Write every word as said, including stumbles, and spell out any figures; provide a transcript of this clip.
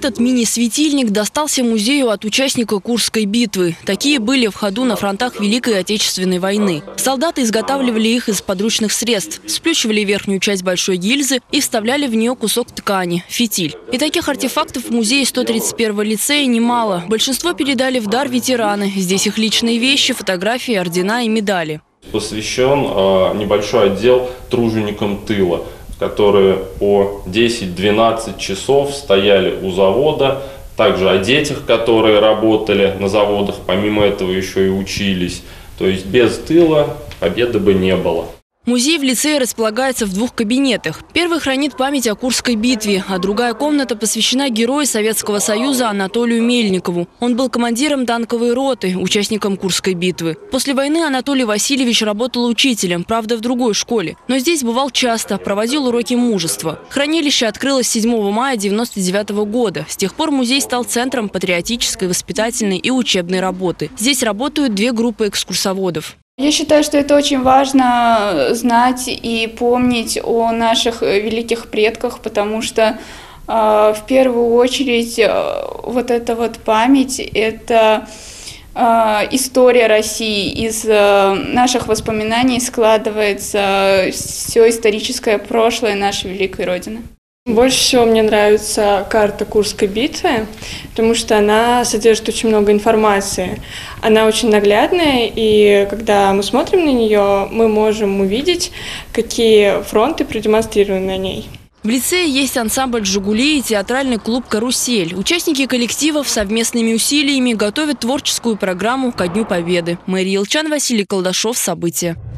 Этот мини-светильник достался музею от участника Курской битвы. Такие были в ходу на фронтах Великой Отечественной войны. Солдаты изготавливали их из подручных средств, сплющивали верхнюю часть большой гильзы и вставляли в нее кусок ткани – фитиль. И таких артефактов в музее сто тридцать первого лицея немало. Большинство передали в дар ветераны. Здесь их личные вещи, фотографии, ордена и медали. Посвящен э, небольшой отдел труженикам тыла, которые по десять-двенадцать часов стояли у завода. Также о детях, которые работали на заводах, помимо этого еще и учились. То есть без тыла победы бы не было. Музей в лицее располагается в двух кабинетах. Первый хранит память о Курской битве, а другая комната посвящена герою Советского Союза Анатолию Мельникову. Он был командиром танковой роты, участником Курской битвы. После войны Анатолий Васильевич работал учителем, правда, в другой школе. Но здесь бывал часто, проводил уроки мужества. Хранилище открылось седьмого мая девяносто девятого года. С тех пор музей стал центром патриотической, воспитательной и учебной работы. Здесь работают две группы экскурсоводов. Я считаю, что это очень важно знать и помнить о наших великих предках, потому что э, в первую очередь э, вот эта вот память – это э, история России. Из э, наших воспоминаний складывается все историческое прошлое нашей великой Родины. Больше всего мне нравится карта Курской битвы, потому что она содержит очень много информации. Она очень наглядная, и когда мы смотрим на нее, мы можем увидеть, какие фронты продемонстрированы на ней. В лицее есть ансамбль «Жигули» и театральный клуб «Карусель». Участники коллективов совместными усилиями готовят творческую программу ко Дню Победы. Мария Илчан, Василий Колдашов. События.